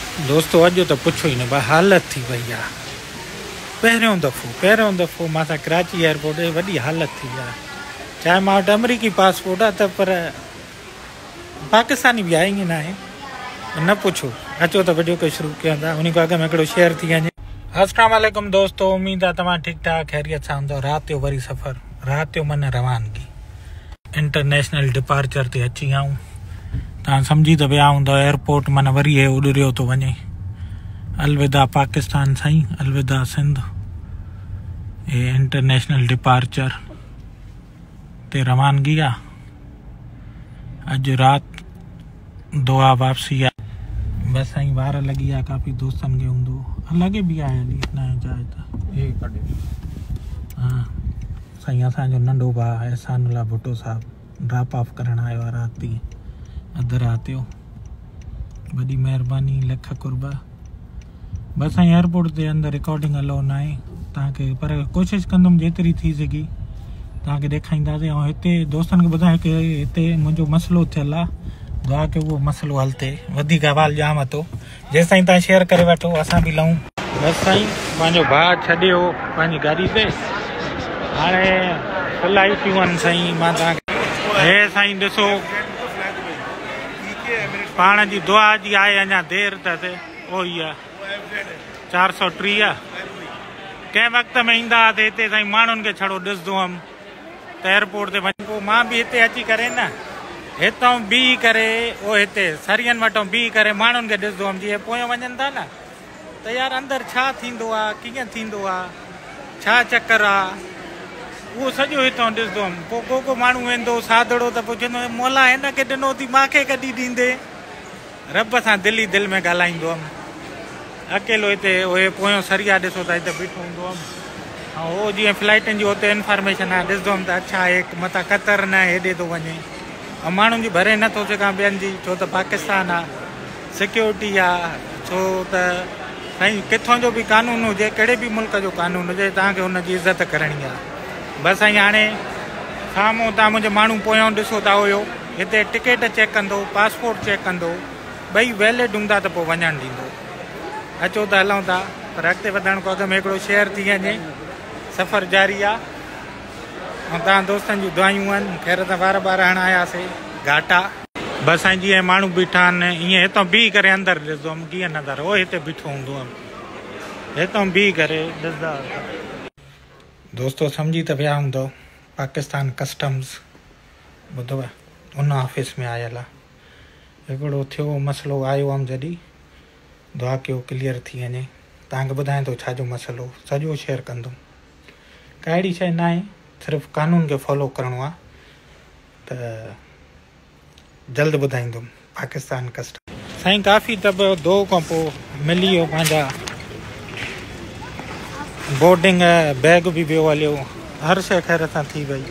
दोस्तों अॼु त पुछो ई न भाई हालत थी वई आहे। पहिरियों दफ़ो मां सां कराची एयरपोर्ट ते वॾी हालत थी आहे। चाहे मां वटि अमरीकी पासपोर्ट आहे त पर पाकिस्तानी बि आहे, ईअं न आहे। न पुछो, अचो त वीडियो खे शुरू कयूं था। उन खां अॻु में हिकिड़ो शेयर थी वञे। अस्सलाम वालेकुम दोस्तों, उम्मीद आहे तव्हां ठीकु ठाक ख़ैरियत सां हूंदव। राति जो वरी सफ़र, राति जो मन रवानगी इंटरनेशनल डिपार्चर ते अची विया आहियूं। तव्हां सम्झी त विया हूंदव एयरपोर्ट माना वरी हे उॾरियो थो वञे। अलविदा पाकिस्तान साईं, अलविदा सिंध। हे इंटरनेशनल डिपार्चर ते रवानगी आहे। अॼु राति दुआ वापसी आहे। बस साईं वार लॻी आहे, काफ़ी दोस्तनि खे हूंदो लॻे बि आहे। हली न चाहे त हे कढे। हा साईं, असांजो नंढो भाउ अहसानुल्लाह भुट्टो साहिबु ड्रॉप ऑफ करणु आयो आहे राति अधु राति जो। वॾी महिरबानी, लख कुर्बा। बस साईं एयरपोर्ट ते अंदरि रिकॉर्डिंग अलाउ न आहे तव्हांखे, पर कोशिशि कंदुमि जेतिरी थी सघी तव्हांखे ॾेखारींदासीं। ऐं हिते दोस्तनि खे ॿुधायां की हिते मुंहिंजो मसइलो थियल आहे। दुआ की उहो मसइलो हल थिए। वधीक आवाज़ ॼाम थो, जेसि ताईं तव्हां शेयर करे वठो असां बि लहूं। बसि साईं पंहिंजो भाउ छॾियो पंहिंजी गाॾी ते, हाणे फ्लाइटियूं आहिनि साईं। मां तव्हांखे हे साईं ॾिसो, पाण जी दुआ जी आहे। अञा देरि त थिए, उहो ई आहे 430। कंहिं वक़्त में ईंदा हुआ त हिते साईं माण्हुनि खे छड़ो ॾिसंदो हुअमि त एयरपोर्ट ते वञी। पोइ मां बि हिते अची करे न, हितां बीह करे उहो हिते सरियनि वटां बीह करे माण्हुनि खे ॾिसंदो हुअमि। जीअं पोयां वञनि था न त यार अंदरि छा थींदो आहे, कीअं थींदो आहे, छा चकर आहे, उहो सॼो हितां ॾिसंदो हुअमि। पोइ को माण्हू वेंदो सादड़ो त पोइ चवंदो मोला हिन खे ॾिनो थी, मूंखे कॾहिं ॾींदे। रब सां दिलि दिलि में ॻाल्हाईंदो हुअमि। अकेलो हिते उहे पोयों सरिया ॾिसो त हिते बीठो हूंदो हुअमि। ऐं उहो जीअं फ्लाइटनि जी हुते इंफॉर्मेशन आहे ॾिसंदो हुअमि त अच्छा हिकु मथां क़तर न हेॾे थो वञे। ऐं माण्हुनि जी भरे नथो सघां ॿियनि जी, छो त पाकिस्तान आहे, सिक्योरिटी आहे। छो त साईं किथां जो बि कानून हुजे, कहिड़े बि मुल्क जो कानून हुजे, तव्हांखे हुनजी इज़त करणी आहे। बसि साईं हाणे साम्हूं तव्हां मुंहिंजो माण्हू पोयों ॾिसो था हुयो, हिते टिकट चेक कंदो, पासपोर्ट चेक कंदो, ॿई वैलिड हूंदा त पोइ वञणु ॾींदो। अचो त हलूं था, पर अॻिते वधण खां अॻु में हिकिड़ो शेयर थी वञे। सफ़र जारी आहे ऐं तव्हां दोस्तनि जूं दुआयूं आहिनि। ख़ैर त वार हणा आयासीं घाटा। बसि साईं जीअं माण्हू बीठा आहिनि ईअं हितां बीह करे अंदरि ॾिसंदो हुअमि कीअं नज़र। उहो हिते बीठो हूंदो हुअमि, हितां बीह करे ॾिसंदा। दोस्तो सम्झी त विया हूंदव, पाकिस्तान कस्टम्स ॿुधव उन ऑफिस में आयल आहे। हिकिड़ो थियो मसइलो आयो हुअमि जॾहिं, दुआ कयो क्लियर थी वञे। तव्हांखे ॿुधायां थो छाजो मसइलो, सॼो शेयर कंदुमि। का अहिड़ी शइ न आहे, सिर्फ़ु कानून खे फॉलो करिणो आहे। त जल्द ॿुधाईंदुमि। पाकिस्तान कस्टम साईं काफ़ी दो खां पोइ मिली वियो पंहिंजा बोर्डिंग बैग बि वियो हलियो, हर शइ ख़ैर सां थी वई।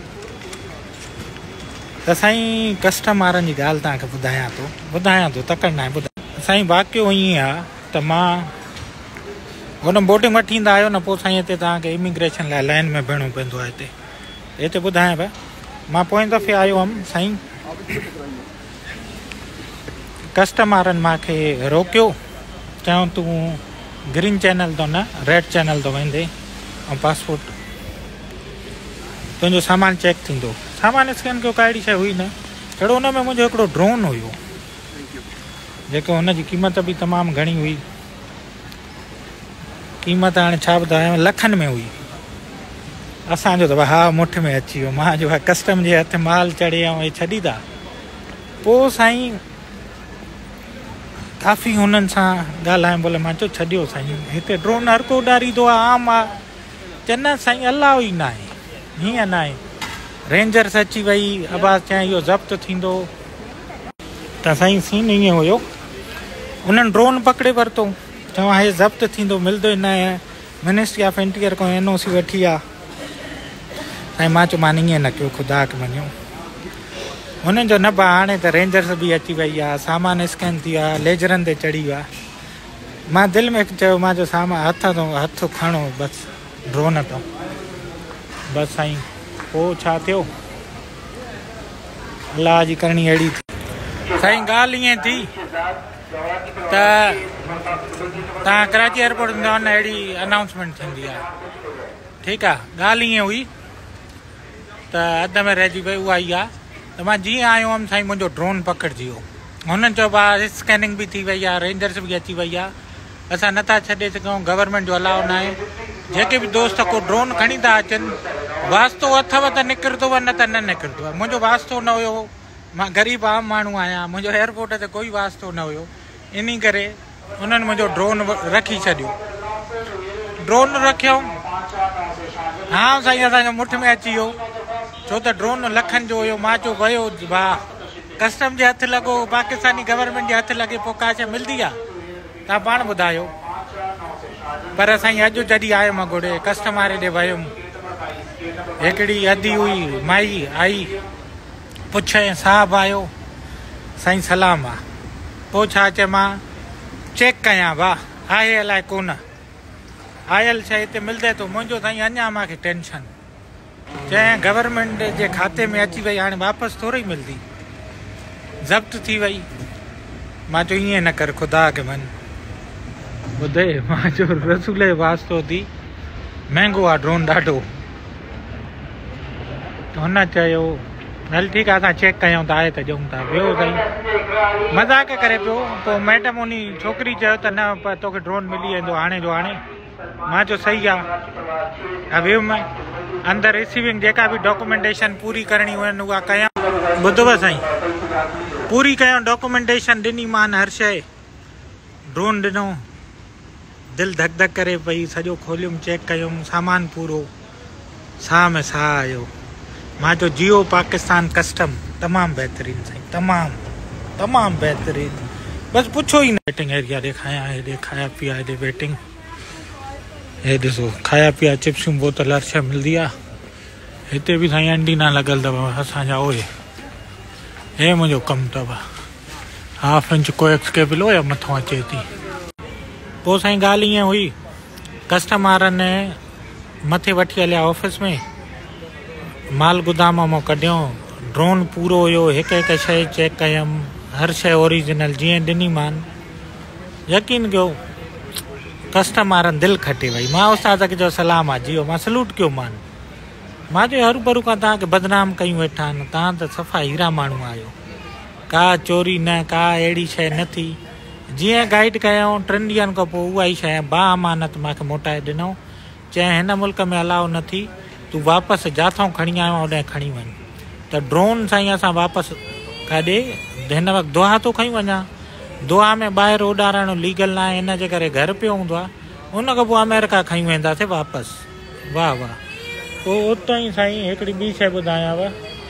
त साईं कस्टम वारनि जी ॻाल्हि तव्हांखे ॿुधायां थो तकड़ि न आहे। साईं वाक़ियो ईअं आहे त मां हुन बोर्डिंग वठी ईंदा आहियो न, पोइ साईं हिते तव्हांखे इमिग्रेशन लाइ लाइन में बीहणो पवंदो आहे। हिते ॿुधायां पिया, मां पोएं दफ़े आयो हुअमि साईं, कस्टम वारनि मूंखे रोकियो, चयूं तूं ग्रीन चैनल तो न रेड चैनल तो वेंदे ऐं पासपोर्ट तुंहिंजो सामान चेक थींदो। सामान स्कैन कयो, का अहिड़ी शइ हुई न। अहिड़ो हुन में मुंहिंजो हिकिड़ो ड्रोन हुयो, जेको हुनजी क़ीमत बि तमामु घणी हुई। क़ीमत हाणे छा ॿुधायां, लखनि में हुई। असांजो त हा मुठ में अची वियो। मां जो आहे कस्टम जे हथ माल चढ़े ऐं हे छॾी था। पोइ साईं काफ़ी हुननि सां ॻाल्हायूं, बोले मां चयो छॾियो साईं, हिते ड्रोन हर को उॾारींदो आहे, आम आहे। चवंदा साईं अलाह ई न आहे, हीअं न आहे। रेंजर्स अची वई, आवाज़ चयां इहो ज़ब्त थींदो। त साईं सीन ईअं हुयो, उन्हनि ड्रोन पकिड़े वरितो, चवां हे ज़ब्त थींदो, मिलंदो ई न आहे। मिनिस्ट्री ऑफ इंटीरियर खां NOC वठी आहे। साईं मां चयो मान ईअं न कयो, ख़ुदा खे मञियो। हुननि जो न बा, हाणे त रेंजर्स बि अची वई आहे, सामान स्कैन थी वियो आहे, लेजरनि ते चढ़ी वियो आहे। मां दिलि में चयो, मां जो सामान हथ खणो बसि ड्रोन तां। बसि साईं पोइ छा थियो, अलाह जी करणी अहिड़ी थी। साईं ॻाल्हि ईअं थी कराची एयरपोर्ट ईंदव न अहिड़ी अनाउंसमेंट थींदी आहे। ठीकु आहे, ॻाल्हि ईअं हुई त अधु में रहिजी वई उहा ई आहे। त मां जीअं आयो हुअमि साईं मुंहिंजो ड्रोन पकड़िजी वियो। हुननि चयो भाउ स्कैनिंग बि थी वई आहे, रेंजर्स बि अची वई आहे, असां नथा छॾे सघूं, गवर्नमेंट जो अलाउ न आहे। जेके बि दोस्त को ड्रोन खणी था अचनि, वास्तो अथव त निकिरंदो आहे, न त न निकिरंदो आहे। मुंहिंजो वास्तो न हुयो, मां ग़रीब आम माण्हू आहियां, मुंहिंजो एयरपोर्ट ते कोई वास्तो न हुयो। इन करे उन्हनि मुंहिंजो ड्रोन रखी छॾियो। ड्रोन रखियो, हा साईं असांजो मुठ में अची वियो, छो त ड्रोन लखनि जो हुयो। मां चयो वियो भाउ कस्टम जे हथु लॻो, पाकिस्तानी गवर्नमेंट जे हथु लॻे पोइ का शइ मिलंदी आहे? तव्हां पाण ॿुधायो। पर साईं अॼु जॾहिं आयुमि मां घुरे कस्टम वारे ॾे वियुमि, हिकिड़ी अधी हुई माई आई, पुछे साहब आयो, साईं सलाम आहे। पोइ छा चए मां चेक कयां भाउ आहे अलाए कोन, आयल शइ हिते मिलंदे थो। मुंहिंजो साईं अञा मूंखे टेंशन, चए गवर्नमेंट जे खाते में अची वई, हाणे वापसि थोरी मिलंदी, ज़ब्त थी वई। मां चयो ईअं न कर ख़ुदा खे मन, ॿुधे मां चयो रसूल जो वास्तो थी, महांगो आहे ड्रोन ॾाढो। त हुन चयो हल ठीकु आहे असां चेक कयूं था, आहे त ॾियूं था। वियो साईं मज़ाक करे पियो। पोइ मैडम उन छोकिरी चयो त न तोखे ड्रोन मिली वेंदो हाणे जो हाणे। मां चयो सही आहे। वियुमि अंदरि, रिसीविंग जेका बि डॉक्यूमेंटेशन पूरी करणी हुअनि उहा कयां। ॿुधव साईं, पूरी कयूं, डॉक्यूमेंटेशन ॾिनी मान, हर शइ, ड्रोन ॾिनो, दिलि धक धक करे पई। सॼो खोलियुमि, चेक कयुमि, सामान पूरो, साह में साह आयो। मां चयो जियो पाकिस्तान कस्टम तमामु बहितरीनु साईं, तमामु बहितरीनु। बसि पुछो ई न। वेटिंग एरिया ॾेखारियां, हेॾे खाया पीआ, हेॾे वेटिंग, हे ॾिसो खाया पीआ, चिप्सूं बोतल हर शइ मिलंदी आहे। हिते बि साईं एंटीना लॻल अथव असांजा, उहे हे मुंहिंजो कमु अथव। 1/2 इंच कोएक्स केबल या मथां अचे थी। पोइ साईं ॻाल्हि ईअं हुई, कस्टम वारनि मथे वठी हलिया ऑफिस में, माल गोदाम मां कढियो, ड्रोन पूरो हुयो, हिकु हिकु शइ चेक कयमि, हर शइ ओरिजिनल जीअं ॾिनी मान। यकीन कयो कस्टम वारनि दिलि खटे वई। मां उस्ताद खे चयो सलाम आहे जियो, मां सल्यूट कयो मान। मां चयो हरू भरू खां तव्हांखे बदनाम कयूं वेठा आहिनि, तव्हां त सफ़ा हीरा माण्हू आहियो, का चोरी न, का अहिड़ी शइ न थी। जीअं गाइड कयूं 3 ॾींहंनि खां पोइ उहा ई शइ बाअमानत मूंखे मोटाए ॾिनो। चए हिन मुल्क में अलाउ न थी, तूं वापसि जिथां खणी आयो होॾां खणी वञ। त ड्रोन साईं असां वापसि काॾे हिन वक़्तु दोहा थो खयूं वञा। दोहा में ॿाहिरि उॾारणु लीगल न आहे, हिन जे करे घर पियो हूंदो आहे। उन खां पोइ अमेरिका खयूं वेंदासीं वापसि। वाह वाह। पोइ उतां ई साईं हिकिड़ी ॿी शइ ॿुधायांव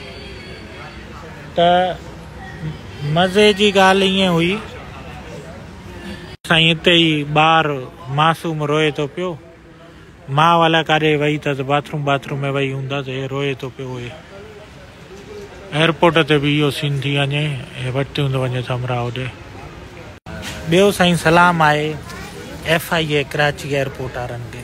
त मज़े जी ॻाल्हि ईअं हुई साईं, हिते ई ॿारु मासूम रोए थो पियो, मां वाला काॾे वई अथसि बाथरूम में वई हूंदसि, हे रोए थो पियो। एयरपोर्ट ते बि इहो सीन थी वञे, हे वठी हूंदो वञे समरा होॾे। ॿियो साईं सलाम आहे FIA कराची एयरपोर्ट वारनि खे,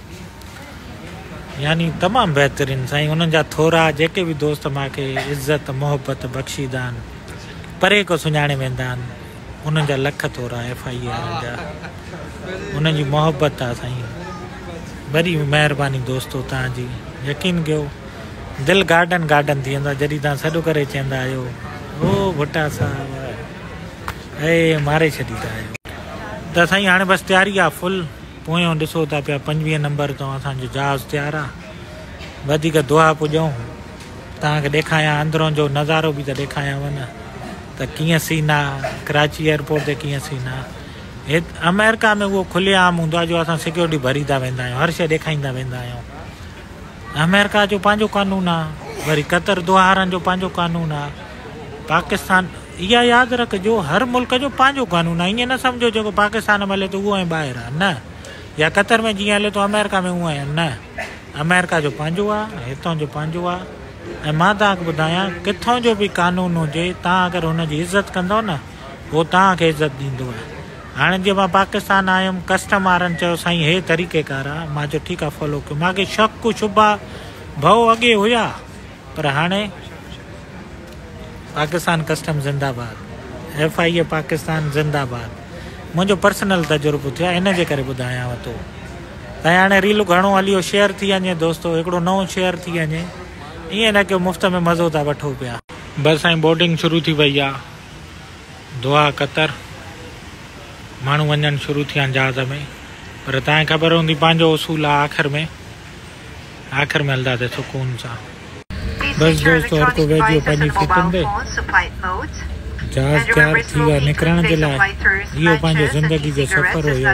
यानी तमामु बहितरीनु साईं। उन्हनि जा थोरा जेके बि दोस्त मूंखे इज़त मोहबत बख़्शींदा आहिनि, परे को सुञाणे वेंदा आहिनि, उन्हनि जा लख थोरा FIA वारनि जा, उन्हनि जी मोहबत आहे साईं। वरी महिरबानी दोस्तो तव्हांजी, यकीन कयो दिलि गार्डन थी वेंदो आहे जॾहिं तव्हां सॾु करे चवंदा आहियो ओ भुट्टा साहब हे मारे छॾींदा आहियो। त साईं हाणे बसि तयारी आहे फुल। पोयों ॾिसो था पिया 25 नंबर तो असांजो जहाज़ तयारु आहे। वधीक दुआ पुॼूं, तव्हांखे ॾेखारियां अंदरों जो नज़ारो बि त ॾेखारियांव न त कीअं सीन आहे कराची एयरपोर्ट ते, कीअं सीन आहे। अमेरिका में उहो खुलेआम हूंदो आहे जो असां सिक्योरिटी भरींदा वेंदा आहियूं, हर शइ ॾेखारींदा वेंदा आहियूं। अमेरिका जो पंहिंजो कानून आहे, वरी कतर दोहा वारनि जो पंहिंजो कानून आहे। पाकिस्तान इहा यादि रखिजो, हर मुल्क जो पंहिंजो कानून आहे। ईअं न सम्झो जेको पाकिस्तान में हले त उहो ऐं ॿाहिरि आहे, न, या कतर में जीअं हले तो अमेरिका में उहो आहे, न। अमेरिका जो पंहिंजो आहे, हितां जो पंहिंजो आहे। ऐं मां तव्हांखे ॿुधायां किथां जो बि कानून हुजे, तव्हां अगरि हुनजी इज़त कंदव न, उहो तव्हांखे इज़त ॾींदो आहे। हाणे जीअं मां पाकिस्तान आयुमि, कस्टम वारनि चयो साईं हे तरीक़ेकार आहे, मां चयो ठीकु आहे फॉलो कयो। मूंखे शक शुबा भउ अॻे हुया, पर हाणे पाकिस्तान कस्टम ज़िंदाबाद, FIA पाकिस्तान जिंदाबाद। मुझो पर्सनल तजुर्बो थियो इन जे करे ॿुधायांव थो। त हाणे रील घणो हलियो शेयर थी वञे दोस्तो, हिकिड़ो नओं शेयर थी वञे, ईअं न कि मुफ़्त में मज़ो था वठो पिया। बस साईं बोर्डिंग शुरू थी वई आहे। दोहा कतर माण्हू वञणु शुरू थिया जहाज़ में, पर तव्हांखे ख़बर हूंदी पंहिंजो उसूल आहे, आख़िर में हलंदासीं सुकून सां। बस दोस्तो हर को वेझो पंहिंजी फिटन ते जहाज़ तैयार थी विया निकिरण जे लाइ। इहो पंहिंजो ज़िंदगी जो सफ़र हुयो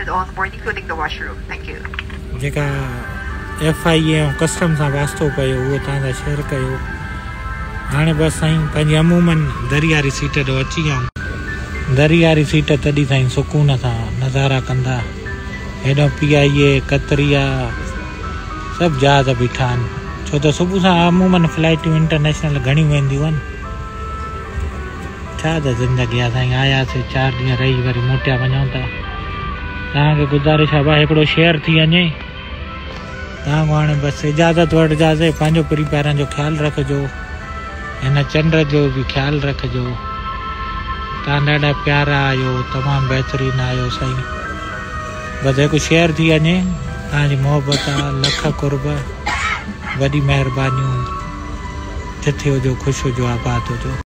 जेका FIA ऐं कस्टम सां वास्तो पियो उहो तव्हां सां शेयर कयो। हाणे बसि साईं पंहिंजी अमूमन दरियारी सीट ते अची विया। दरियारी सीट तॾहिं ताईं सुकून सां नज़ारा कंदा। हेॾो PIA कतरिया सभु जहाज़ बीठा आहिनि, छो त सुबुह सां अमूमन फ्लाइटूं इंटरनेशनल घणियूं वेंदियूं आहिनि। छा त ज़िंदगी आहे साईं, आयासीं 4 ॾींहं रही वरी मोटिया वञूं था। तव्हांखे गुज़ारिश आहे भाई हिकिड़ो शेयर थी वञे। तव्हां हाणे बसि इजाज़त वठिजासीं। पंहिंजो परिवारनि जो ख़्यालु रखिजो, हिन चंड जो बि ख़्यालु रखिजो। तव्हां ॾाढा प्यारा आहियो, तमामु बहितरीनु आहियो साईं। बसि हिकु शेयर थी वञे, तव्हांजी मोहबत आहे, लख कुर्ब, वॾी महिरबानियूं। तिथे हुजो, ख़ुशि हुजो, आबाद हुजो।